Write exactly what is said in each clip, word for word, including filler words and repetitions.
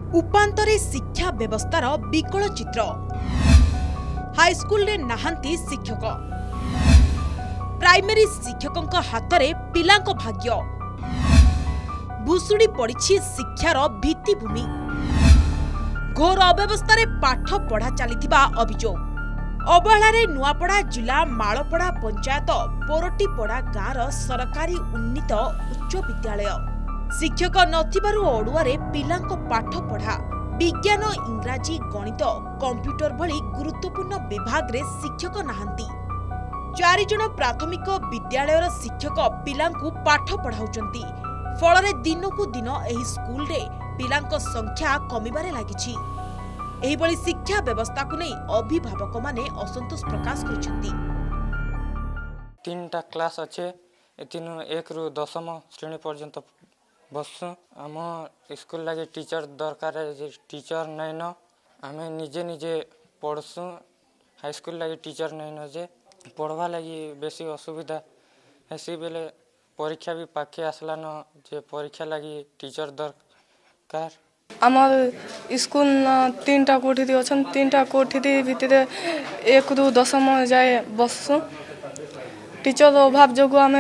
उपांतरे शिक्षा व्यवस्थार विकल चित्र। हाईस्कूल रे नाहांती शिक्षक, प्राइमरी शिक्षकों हाथ में पिलांक भाग्य। भुसुड़ी पड़ी शिक्षार भित्तिभूमि। घोर अव्यवस्था रे पाठ पढ़ा चलिथिबा अभियोग। अवहेलारे नुआपड़ा जिला मालपड़ा पंचायत पोरटीपड़ा गाँवर सरकारी उन्नीत उच्च विद्यालय। शिक्षक नथिबारु अड़ुआरे पिलांक पाठ पढ़ा। विज्ञान, इंग्राजी, गणित, कंप्यूटर भली गुरुत्वपूर्ण विभाग रे शिक्षक नाहांती। चारि जण प्राथमिक विद्यालयर शिक्षक पिलांकु पाठ पढ़ाउचंती। फलरे दिनकु दिन एही स्कूल रे पिलांक संख्या कमिबारे लागिछि। एही बळी शिक्षा व्यवस्था को नै अभिभावक माने असंतोष प्रकाश करिसेंती। तीनटा क्लास अच्छे तीन एक रु दशम श्रेणी पर्यंत बसु। आम स्कूल लगे टीचर दरकार है, टीचर नहीं न आम निजे निजे पढ़सु। हाईस्कूल लगे टीचर नहीं न जे पढ़वा लगी बेसी असुविधा ऐसी बेले परीक्षा भी पाखे आसला न जे परीक्षा लगी टीचर दरकार। आमर स्कूल तीन टा कोठी अच्छा तीन टा कोठी भितर एक रु दशम जाए बसु। टीचर अभाव जो आम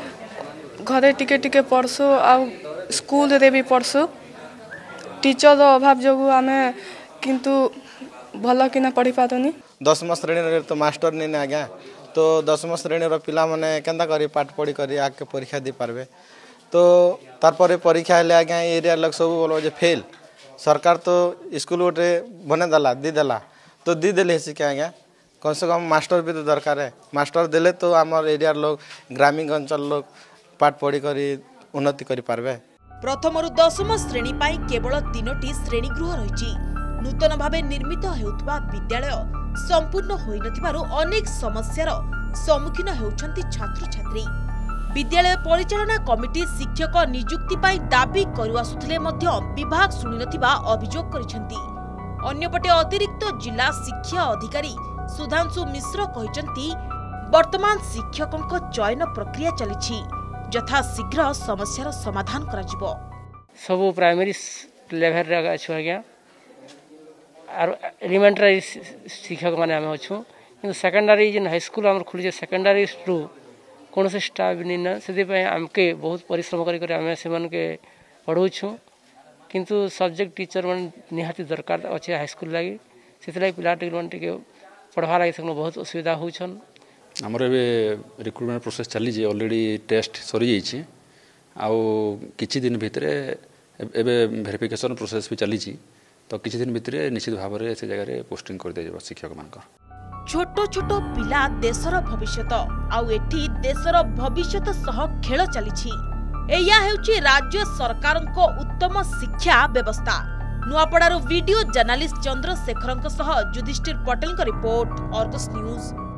घरे टिके टिके पढ़सु आ स्कूल रे भी पढ़सु। टीचर अभाव जो आम किंतु भल कि पढ़ी पारुनी। दशम श्रेणी तो मास्टर नहीं ना आज्ञा, तो दशम श्रेणी पिला माने केंता करी पाठ पढ़ी करी आगे परीक्षा दी पारबे। तो तारपरे परीक्षा हेले आज्ञा एरिया लोग सब बोलो जे फेल। सरकार तो स्कूल गोटे बने देला दी देला तो दी देले शिक्षा आज्ञा, कम से कम मास्टर भी तो दरकार है। मास्टर देले तो आमर एरिया लोग ग्रामीण अंचल लोग पाठ पढ़ी करी उन्नति करी पारबे। प्रथम रु दशम श्रेणी पाई केवल तीनोटी श्रेणीगृह रही। नूतन भावे निर्मित हेउथबा विद्यालय संपूर्ण होई नथिबारु अनेक समस्यार सम्मुखीन हेउछंती छात्र छात्री। विद्यालय परिचालना कमिटी शिक्षक नियुक्ति पाई दाबी करू आसुथिले मध्य विभाग सुनि नथिबा अभियोग करिसेंती। अन्यपटे अतिरिक्त जिला शिक्षा अधिकारी सुधांशु मिश्र कहिसेंती वर्तमान शिक्षकों चयन प्रक्रिया चलिछि, यथा शीघ्र समस्यार समाधान कराजिबो। सब प्राइमरी लेवल रे अछि आज्ञा आर एलिमेंटरी शिक्षक माने आमे अछु, किंतु सेकेंडरी जिन हाई स्कूल हमर खुली सेकेंडरी रु कौन से स्टाफ नहीं ना से आमके बहुत परिश्रम कर आम से पढ़ाऊँ। किंतु सब्जेक्ट टीचर मान निहाती दरकार अच्छे हाई स्कूल लगी से पिला टे पढ़वा लगे बहुत असुविधा होछन। आमर ए रिक्रुटमेंट प्रोसेस चली ऑलरेडी टेस्ट सरी जाइए आउ किछि दिन भितर एबे वेरिफिकेशन प्रोसेस भी चली, तो किछि दिन भितर निश्चित भाव में से जगह पोस्टिंग कर दिया शिक्षक मान। छोटो छोटो पिला देशर भविष्यत आउ एठी देशर भविष्यत सह खेल चलिछि। एया हेउछि राज्य सरकारक उत्तम शिक्षा व्यवस्था। नुआपड़ारू वीडियो जर्नलिस्ट चंद्रशेखरक सह Yudhishthir Patel report, Argus news.